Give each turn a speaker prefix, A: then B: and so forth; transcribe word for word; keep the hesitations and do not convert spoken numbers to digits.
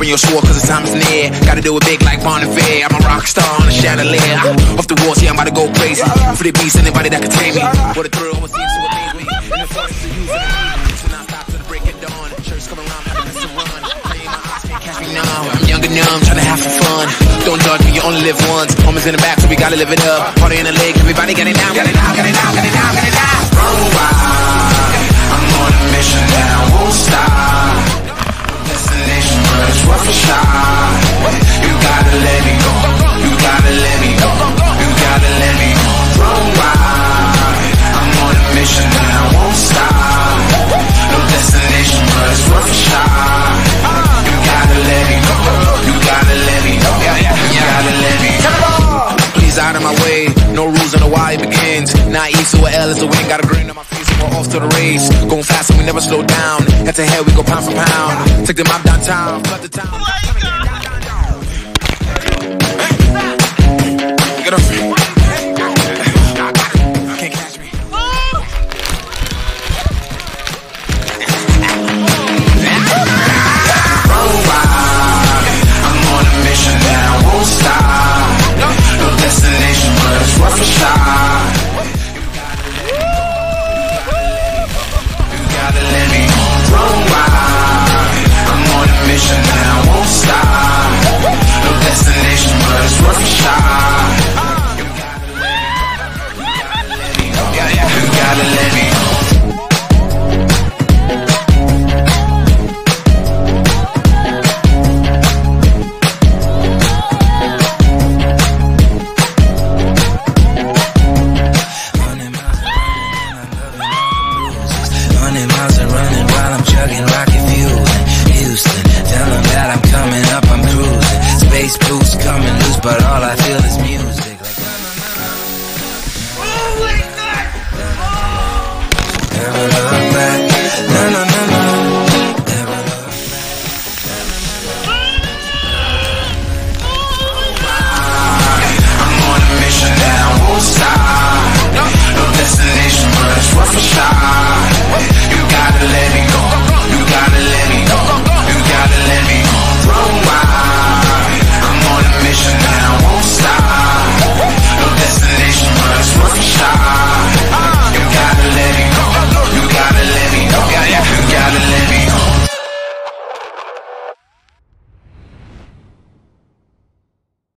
A: your sword cause the time is near. Gotta do it big like Bon and Fair. I'm a rock star on a chandelier. Off the walls, yeah, I'm about to go crazy. For the beast, anybody that can tame me. What a thrill, what's the issue with me? In the forest, the use of the so now stop to the break of dawn. Shirts coming around like a missing run. Playing my eyes, can't catch me now. I'm young and numb, trying to have some fun. Don't judge me, you only live once. Homies in the back, so we gotta live it up. Party in the lake, everybody get it down, get it down, get it down, get it down, get it down.
B: Run wild, I'm on a mission now, won't stop. Destination, but it's worth a shot. You gotta let me go, you gotta let me go, you gotta let me go. Run wild, I'm on a mission now, won't stop. No destination, but it's worth a shot. You gotta let me go, you gotta let me go, you gotta let me go.
A: Please out of my way, no rules on the why it begins. Not E, so a L is the win. Got a grin on my face and we're off to the race. Going fast and we never slow down. Head to head, we go pound for pound. Take the mob downtown, flood the town. Get up. Can't catch me.
B: Run wild, I'm on a mission now, won't stop. No destination, but it's worth a shot. You gotta let me run wild. I'm on a mission now, won't stop. No destination, but it's worth a shot. You gotta let me go. You gotta let me go.
C: But all I feel is music. Like,
D: oh my God!
C: Never look back. No, no, no, no. Never look
B: back. I'm on a mission now, won't stop. No destination, but it's worth a shot.